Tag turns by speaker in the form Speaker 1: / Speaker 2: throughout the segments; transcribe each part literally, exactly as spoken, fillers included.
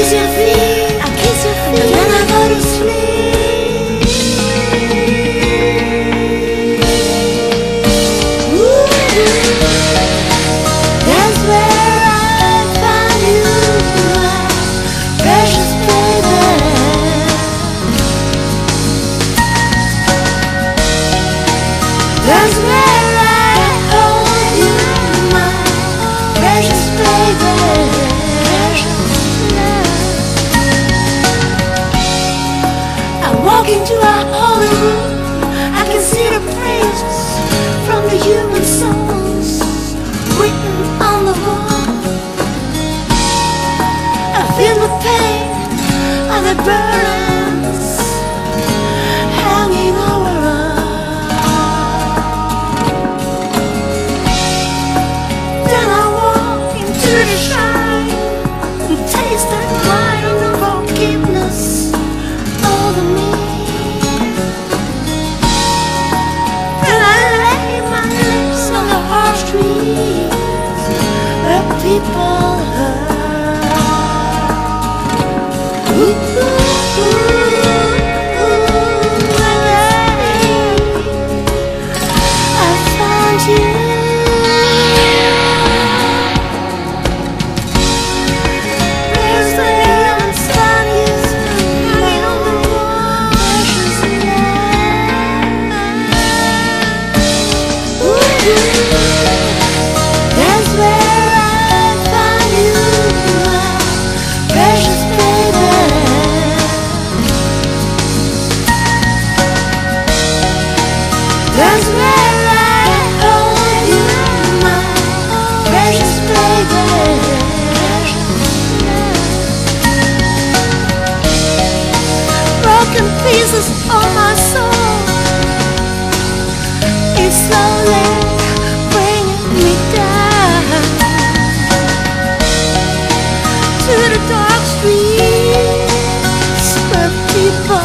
Speaker 1: kiss your feet, I kiss your feet, and then I go to sleep. Ooh, that's where I found you, my precious baby. That's where I hold you, my precious baby. Walk into our holy room, I can see the praises from the human souls written on the wall. I feel the pain of the burdens hanging over us. Then I walk into the shine and taste that wine of forgiveness over me. People hurt. Ooh, ooh, ooh, ooh, I found you. There's the young sun is hanging on the wall. Ooh, that's where that's where I hold you, my precious baby. Broken pieces of my soul, it's slowly bringing me down to the dark streets where people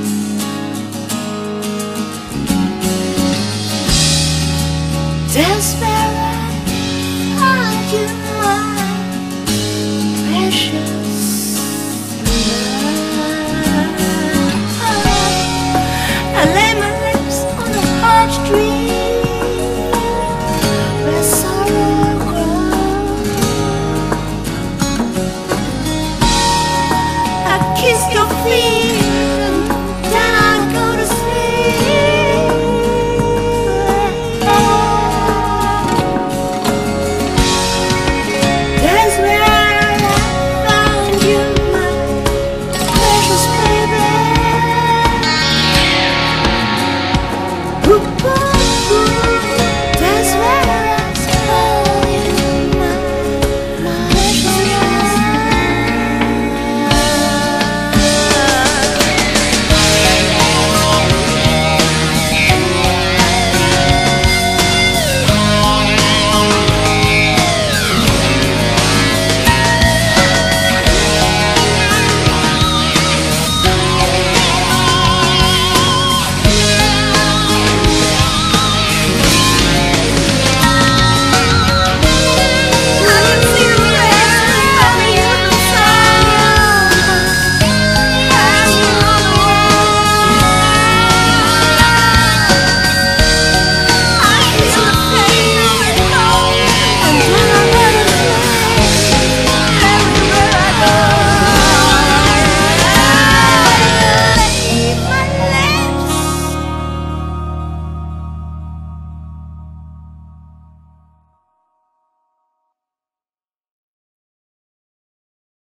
Speaker 1: that's